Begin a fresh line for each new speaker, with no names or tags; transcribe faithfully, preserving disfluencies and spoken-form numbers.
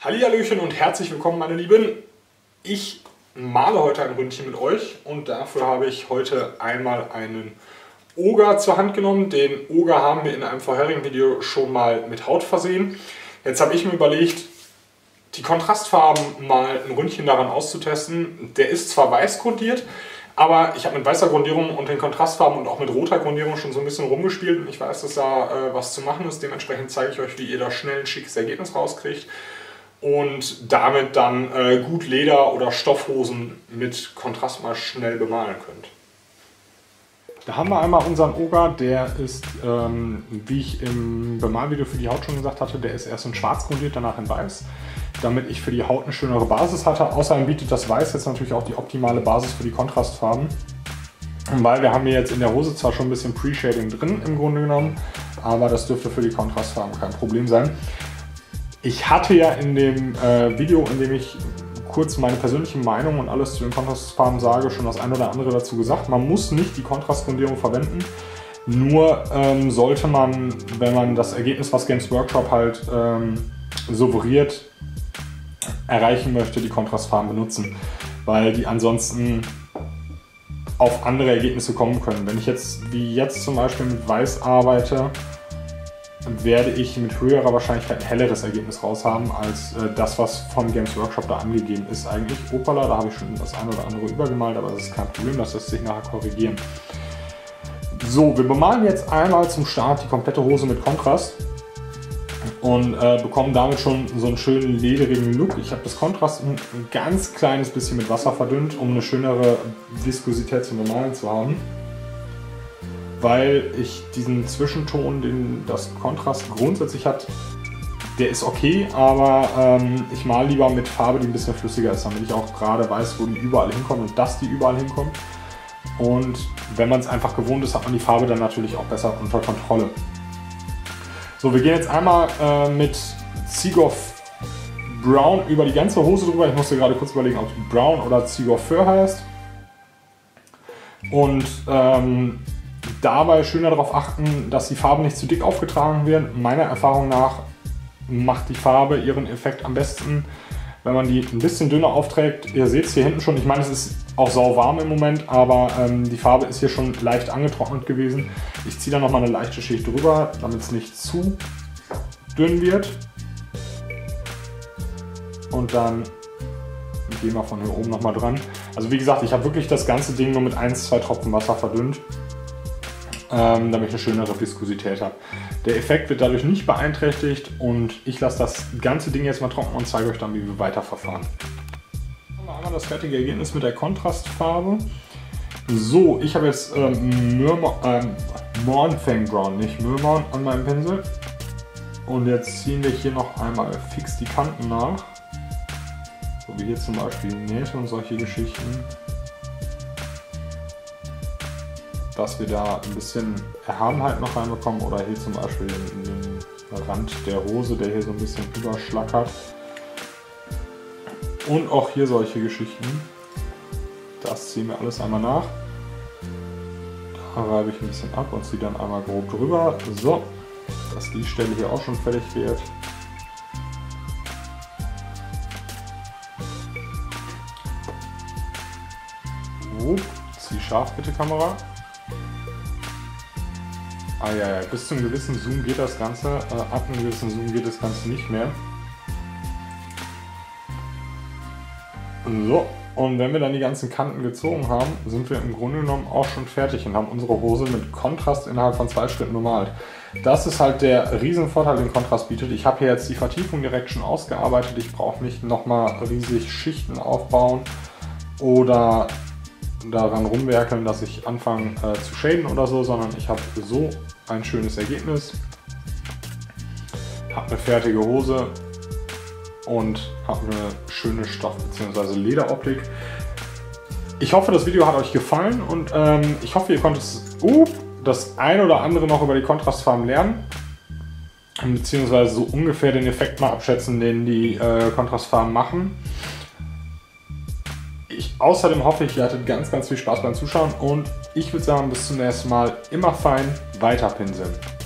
Hallihallöchen und herzlich willkommen, meine Lieben. Ich male heute ein Ründchen mit euch und dafür habe ich heute einmal einen Oger zur Hand genommen. Den Oger haben wir in einem vorherigen Video schon mal mit Haut versehen. Jetzt habe ich mir überlegt, die Kontrastfarben mal ein Ründchen daran auszutesten. Der ist zwar weiß grundiert, aber ich habe mit weißer Grundierung und den Kontrastfarben und auch mit roter Grundierung schon so ein bisschen rumgespielt und ich weiß, dass da äh, was zu machen ist. Dementsprechend zeige ich euch, wie ihr da schnell ein schickes Ergebnis rauskriegt und damit dann äh, gut Leder- oder Stoffhosen mit Kontrast mal schnell bemalen könnt. Da haben wir einmal unseren Oger, der ist, ähm, wie ich im Bemalvideo für die Haut schon gesagt hatte, der ist erst in schwarz grundiert, danach in weiß, damit ich für die Haut eine schönere Basis hatte. Außerdem bietet das Weiß jetzt natürlich auch die optimale Basis für die Kontrastfarben, weil wir haben hier jetzt in der Hose zwar schon ein bisschen Pre-Shading drin im Grunde genommen, aber das dürfte für die Kontrastfarben kein Problem sein. Ich hatte ja in dem äh, Video, in dem ich kurz meine persönliche Meinung und alles zu den Kontrastfarben sage, schon das eine oder andere dazu gesagt. Man muss nicht die Kontrastgrundierung verwenden, nur ähm, sollte man, wenn man das Ergebnis, was Games Workshop halt ähm, suggeriert, erreichen möchte, die Kontrastfarben benutzen, weil die ansonsten auf andere Ergebnisse kommen können. Wenn ich jetzt, wie jetzt zum Beispiel mit Weiß arbeite, werde ich mit höherer Wahrscheinlichkeit ein helleres Ergebnis raus haben, als äh, das, was vom Games Workshop da angegeben ist eigentlich. Opala, da habe ich schon das eine oder andere übergemalt, aber das ist kein Problem, das lässt sich nachher korrigieren. So, wir bemalen jetzt einmal zum Start die komplette Hose mit Kontrast und äh, bekommen damit schon so einen schönen lederigen Look. Ich habe das Kontrast ein, ein ganz kleines bisschen mit Wasser verdünnt, um eine schönere Viskosität zum Bemalen zu haben, weil ich diesen Zwischenton, den das Kontrast grundsätzlich hat, der ist okay, aber ähm, ich male lieber mit Farbe, die ein bisschen flüssiger ist, damit ich auch gerade weiß, wo die überall hinkommt und dass die überall hinkommt. Und wenn man es einfach gewohnt ist, hat man die Farbe dann natürlich auch besser unter Kontrolle. So, wir gehen jetzt einmal äh, mit Seagoth Brown über die ganze Hose drüber. Ich musste gerade kurz überlegen, ob es Brown oder Seagoth Fur heißt. Und ähm, dabei schön darauf achten, dass die Farben nicht zu dick aufgetragen werden. Meiner Erfahrung nach macht die Farbe ihren Effekt am besten, wenn man die ein bisschen dünner aufträgt. Ihr seht es hier hinten schon, ich meine, es ist auch sauwarm im Moment, aber ähm, die Farbe ist hier schon leicht angetrocknet gewesen. Ich ziehe da nochmal eine leichte Schicht drüber, damit es nicht zu dünn wird. Und dann gehen wir von hier oben nochmal dran. Also wie gesagt, ich habe wirklich das ganze Ding nur mit ein, zwei Tropfen Wasser verdünnt, ähm, damit ich eine schönere Viskosität habe. Der Effekt wird dadurch nicht beeinträchtigt und ich lasse das ganze Ding jetzt mal trocknen und zeige euch dann, wie wir weiterverfahren. Dann haben wir einmal das fertige Ergebnis mit der Kontrastfarbe. So, ich habe jetzt ähm, ähm, Mornfang Brown, nicht Murmur, an meinem Pinsel. Und jetzt ziehen wir hier noch einmal fix die Kanten nach. So wie hier zum Beispiel Nähte und solche Geschichten. Dass wir da ein bisschen Erhabenheit noch reinbekommen oder hier zum Beispiel in den Rand der Hose, der hier so ein bisschen überschlackert. Und auch hier solche Geschichten. Das ziehen wir alles einmal nach. Da reibe ich ein bisschen ab und ziehe dann einmal grob drüber. So, dass die Stelle hier auch schon fertig wird. So, zieh scharf bitte, Kamera. Ah ja, ja, bis zu einem gewissen Zoom geht das Ganze, äh, ab einem gewissen Zoom geht das Ganze nicht mehr. So, und wenn wir dann die ganzen Kanten gezogen haben, sind wir im Grunde genommen auch schon fertig und haben unsere Hose mit Kontrast innerhalb von zwei Schritten bemalt. Das ist halt der Riesenvorteil, den Kontrast bietet. Ich habe hier jetzt die Vertiefung direkt schon ausgearbeitet, ich brauche nicht nochmal riesig Schichten aufbauen oder daran rumwerkeln, dass ich anfange äh, zu shaden oder so, sondern ich habe so ein schönes Ergebnis, habe eine fertige Hose und habe eine schöne Stoff- bzw. Lederoptik. Ich hoffe, das Video hat euch gefallen und ähm, ich hoffe, ihr konntet uh, das ein oder andere noch über die Kontrastfarben lernen, beziehungsweise so ungefähr den Effekt mal abschätzen, den die äh, Kontrastfarben machen. Ich, außerdem hoffe ich, ihr hattet ganz, ganz viel Spaß beim Zuschauen und ich würde sagen, bis zum nächsten Mal. Immer fein weiter pinseln.